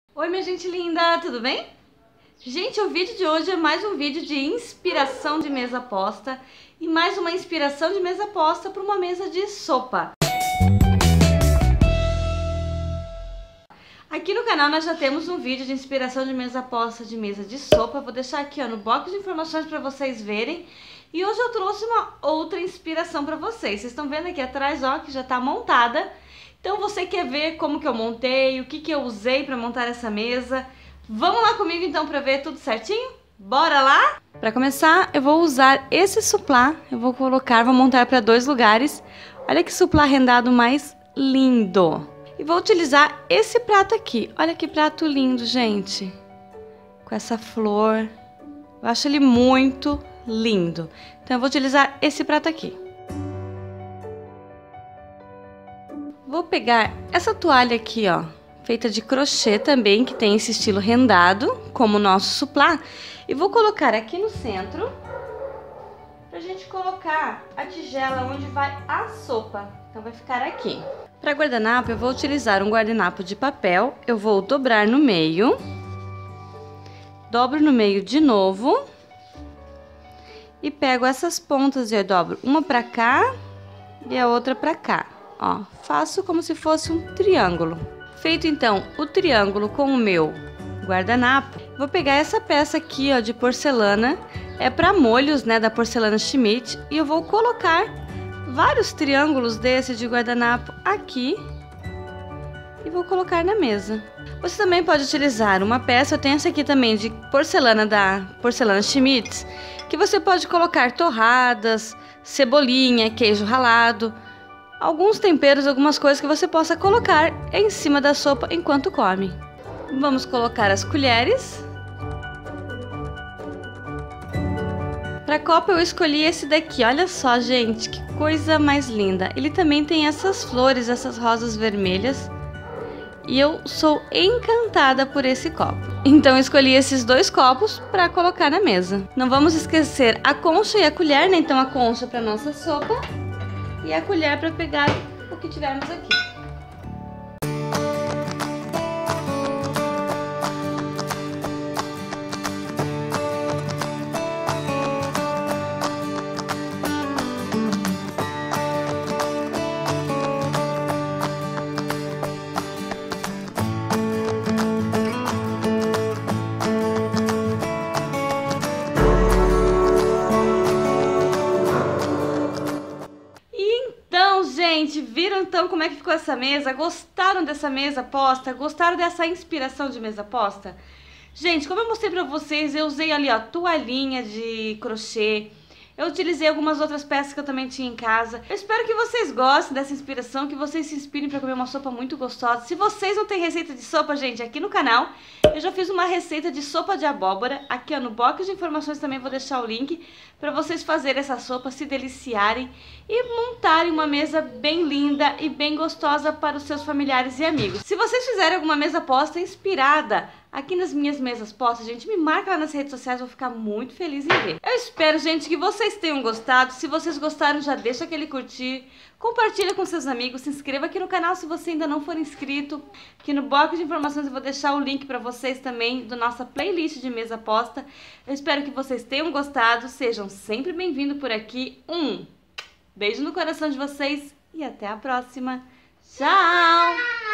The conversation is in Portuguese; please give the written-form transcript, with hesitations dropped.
Oi, minha gente linda, tudo bem? Gente, o vídeo de hoje é mais um vídeo de inspiração de mesa posta e mais uma inspiração de mesa posta para uma mesa de sopa. Aqui no canal nós já temos um vídeo de inspiração de mesa posta de mesa de sopa. Vou deixar aqui no box de informações para vocês verem. E hoje eu trouxe uma outra inspiração para vocês. Vocês estão vendo aqui atrás, ó, que já está montada. Então você quer ver como que eu montei, o que que eu usei para montar essa mesa? Vamos lá comigo então para ver tudo certinho? Bora lá? Para começar, eu vou usar esse suplá. Vou montar para 2 lugares. Olha que suplá rendado mais lindo. E vou utilizar esse prato aqui. Olha que prato lindo, gente. Com essa flor. Eu acho ele muito lindo. Então eu vou utilizar esse prato aqui. Vou pegar essa toalha aqui, ó, feita de crochê também, que tem esse estilo rendado, como o nosso suplá. E vou colocar aqui no centro, pra gente colocar a tigela onde vai a sopa. Então vai ficar aqui. Para guardanapo, eu vou utilizar um guardanapo de papel. Eu vou dobrar no meio. Dobro no meio de novo. E pego essas pontas e eu dobro uma pra cá e a outra pra cá. Ó, faço como se fosse um triângulo. Feito então o triângulo com o meu guardanapo, vou pegar essa peça aqui, ó, de porcelana. É para molhos, né, da porcelana Schmidt. E eu vou colocar vários triângulos desse de guardanapo aqui. E vou colocar na mesa. Você também pode utilizar uma peça, eu tenho essa aqui também de porcelana da porcelana Schmidt, que você pode colocar torradas, cebolinha, queijo ralado, alguns temperos, algumas coisas que você possa colocar em cima da sopa enquanto come. Vamos colocar as colheres. Para copa eu escolhi esse daqui, olha só, gente, que coisa mais linda. Ele também tem essas flores, essas rosas vermelhas. E eu sou encantada por esse copo. Então eu escolhi esses 2 copos para colocar na mesa. Não vamos esquecer a concha e a colher, né? Então a concha para nossa sopa e a colher para pegar o que tivermos aqui. Gente, viram então como é que ficou essa mesa? Gostaram dessa mesa posta? Gostaram dessa inspiração de mesa posta? Gente, como eu mostrei pra vocês, eu usei ali, ó, toalhinha de crochê. Eu utilizei algumas outras peças que eu também tinha em casa. Eu espero que vocês gostem dessa inspiração, que vocês se inspirem para comer uma sopa muito gostosa. Se vocês não têm receita de sopa, gente, aqui no canal eu já fiz uma receita de sopa de abóbora. Aqui, ó, no box de informações também vou deixar o link para vocês fazerem essa sopa, se deliciarem e montarem uma mesa bem linda e bem gostosa para os seus familiares e amigos. Se vocês fizerem alguma mesa posta inspirada aqui nas minhas mesas postas, gente, me marca lá nas redes sociais, vou ficar muito feliz em ver. Eu espero, gente, que vocês tenham gostado. Se vocês gostaram, já deixa aquele curtir, compartilha com seus amigos, se inscreva aqui no canal se você ainda não for inscrito. Aqui no box de informações eu vou deixar o link para vocês também da nossa playlist de mesa posta. Eu espero que vocês tenham gostado, sejam sempre bem-vindos por aqui. Um beijo no coração de vocês e até a próxima. Tchau!